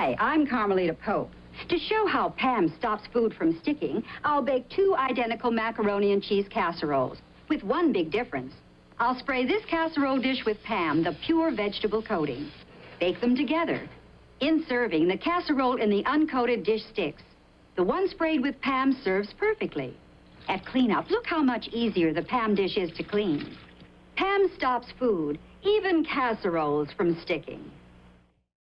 Hi, I'm Carmelita Pope. To show how Pam stops food from sticking, I'll bake 2 identical macaroni and cheese casseroles, with one big difference. I'll spray this casserole dish with Pam, the pure vegetable coating. Bake them together. In serving, the casserole in the uncoated dish sticks. The one sprayed with Pam serves perfectly. At cleanup, look how much easier the Pam dish is to clean. Pam stops food, even casseroles, from sticking.